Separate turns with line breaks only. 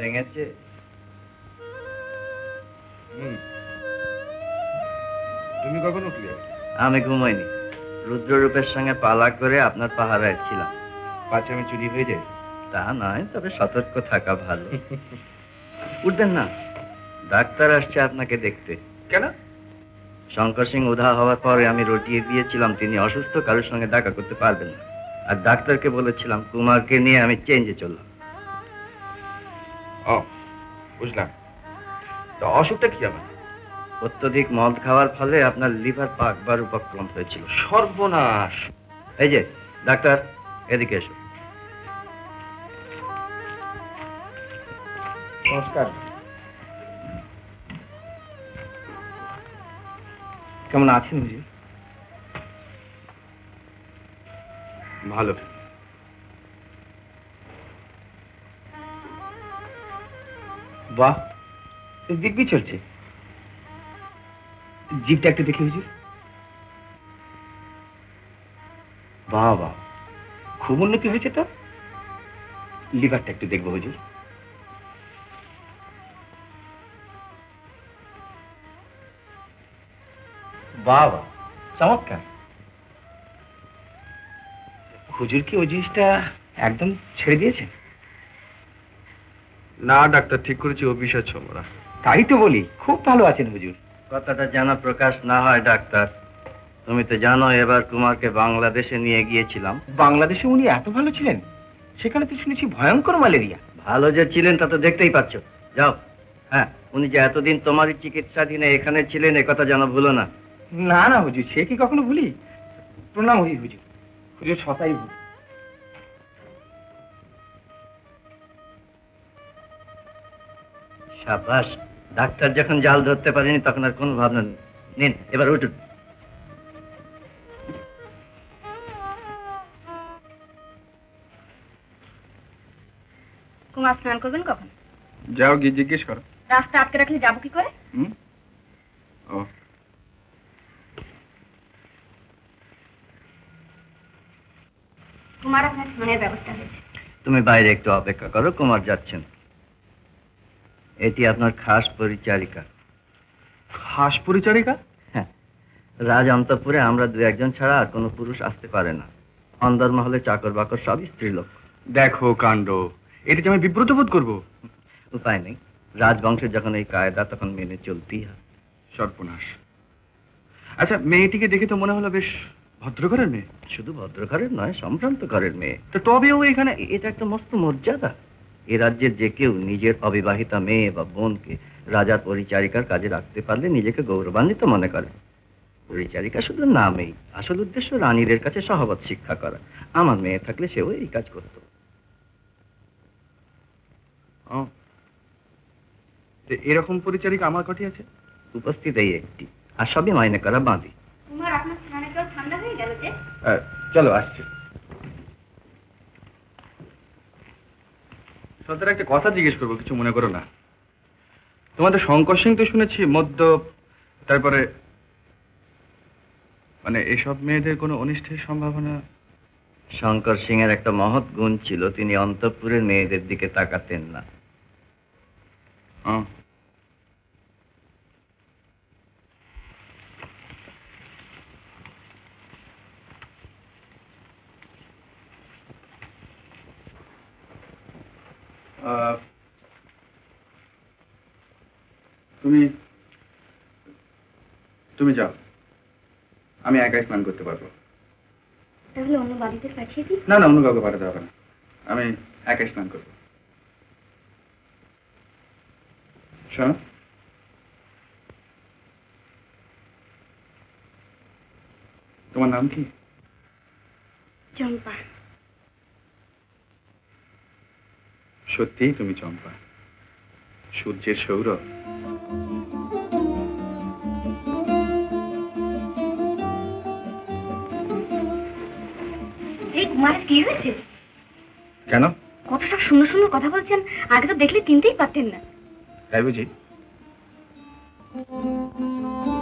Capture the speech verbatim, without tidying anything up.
ভেঙেছে।
তুমি কখন উঠলে?
আমি ঘুমাইনি, রুদ্ররূপের সঙ্গে পালা করে আপনার পাহারায় ছিলাম।
পাছে আমি চুরি হয়ে যাই?
তা নয়, তবে সতর্ক থাকা ভালো। উঠবেন না, ডাক্তার আসছে আপনাকে দেখতে।
কেন?
শঙ্কর সিং উধা হওয়ার পরে আমি রটিয়ে দিয়েছিলাম তিনি অসুস্থ, কারোর সঙ্গে দেখা করতে পারবেন না। আর ডাক্তারকে বলেছিলাম কুমারকে নিয়ে আমি চেঞ্জে চললাম।
ও বুঝলাম। তো অসুখটা কি আমার?
অত্যধিক মদ খাওয়ার ফলে আপনার লিভার পাকবার উপক্রম হয়েছিল।
সর্বনাশ!
এই যে ডাক্তার, এদিকে এসো।
নমস্কার। কেমন আছেন জি? ভালো। বাহ, দিব্যি চলছে। জিভটা একটু দেখি হুজুর। বাহ বাহ, খুব উন্নতি হয়েছে তো। লিভারটা একটু দেখবো হুজুর। বাহ বাহ, চমৎকার। হুজুর কি ওই জিনিসটা একদম ছেড়ে দিয়েছেন? না ডাক্তার, ঠিক করেছি ও বিষয় ছোমরা। তাই তো বলি, খুব ভালো আছেন হুজুর।
কথাটা যেন প্রকাশ না হয় ডাক্তার। তুমি তো জানো এবার কুমারকে বাংলাদেশে নিয়ে গিয়েছিলাম।
বাংলাদেশে উনি এত ভালো ছিলেন? সেখানে তো শুনেছি ভয়ঙ্কর ম্যালেরিয়া।
ভালো যে ছিলেন তা তো দেখতেই পাচ্ছ। যাও। হ্যাঁ, উনি যে এতদিন তোমারই চিকিৎসাধীনে এখানে ছিলেন এ কথা যেন ভুলো না।
না না হুজুর, সে কি কখনো ভুলি। প্রণাম হুজুর। হুজুর হুজুর সতাই ভুল।
সাবাস, ডাক্তার যখন জাল ধরতে পারেনি তখন আর কোনো ভাবনা নেই। নিন এবার উঠুন।
কুমার স্নান করবেন কখন?
যাও গিয়ে জিজ্ঞেস করো।
রাস্তা আটকে রাখলে যাবো কি করে?
হুম? ও
কুমার আপনার স্নানের ব্যবস্থা হয়েছে।
তুমি বাইরে একটু অপেক্ষা করো, কুমার যাচ্ছেন। এটি আপনার খাস পরিচারিকা।
খাস পরিচারিকা?
হ্যাঁ, রাজ অন্তঃপুরে আমরা দু একজন ছাড়া আর কোনো পুরুষ আসতে পারে না। অন্দর মহলে চাকর বাকর সবই স্ত্রীলোক।
দেখো কাণ্ড, এটা যে আমি বিব্রত বোধ করবো।
উপায় নেই, রাজবংশের যখন এই কায়দা তখন মেনে চলতেই হয়।
সর্বনাশ। আচ্ছা, মেয়েটিকে দেখে তো মনে হলো বেশ ভদ্রঘরের মেয়ে।
শুধু ভদ্রঘরের নয়, সম্ভ্রান্ত ঘরের মেয়ে।
তো তবেও এখানে
এটা একটা মস্ত মর্যাদা। এ রাজ্যের যে কেউ নিজের অবিবাহিতা মেয়ে বা বোনকে রাজার পরিচারিকার কাজে রাখতে পারলে নিজেকে গৌরবান্বিত মনে করে। পরিচারিকা শুধু নামেই, আসল উদ্দেশ্য রানীদের কাছে সহবত শিক্ষা করা। আমার মেয়ে থাকলে সেও এই কাজ করত।
এরকম পরিচারিকা আমার কটি আছে?
উপস্থিত এই একটি, আর সবই মাইনে করা বাঁধি।
কুমার আপনার স্নানের জল ঠান্ডা হয়ে গেল যে।
চলো আসছে। সন্তান, একটা কথা জিজ্ঞেস করবো, কিছু মনে করো না। তোমাদের শঙ্কর সিং তো শুনেছি মদ্য, তারপরে মানে এসব মেয়েদের কোনো অনিষ্টের সম্ভাবনা?
শঙ্কর সিং এর একটা মহৎ গুণ ছিল, তিনি অন্তঃপুরের মেয়েদের দিকে তাকাতেন না।
তুমি তুমি যাও, আমি একাই স্নান করতে পারবো।
তাহলে অন্য বাড়িতে পাঠিয়ে দিই?
না না, অন্য কাউকে পাঠাতে হবে না, আমি একাই স্নান করবো। শোনো, তোমার নাম কি?
চম্পা।
সত্যিই তুমি চম্পা, সূর্যের সৌরভ।
এই কুমারের কি হয়েছে?
কেন?
কত সব শূন্য শূন্য কথা বলছেন, আগে তো দেখলে চিনতেই পারতেন না।
তাই বুঝি?